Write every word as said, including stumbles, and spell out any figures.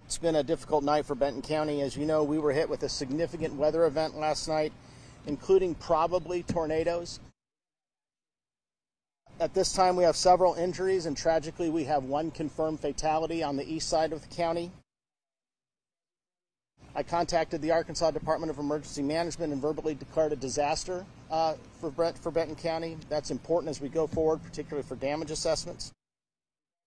It's been a difficult night for Benton County. As you know, we were hit with a significant weather event last night, including probably tornadoes. At this time, we have several injuries, and tragically, we have one confirmed fatality on the east side of the county. I contacted the Arkansas Department of Emergency Management and verbally declared a disaster uh, for, Brent, for Benton County. That's important as we go forward, particularly for damage assessments.